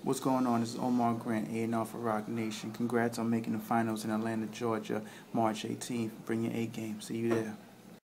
What's going on? This is Omar Grant, A&R for Rock Nation. Congrats on making the finals in Atlanta, Georgia, March 18th. Bring your A game. See you there.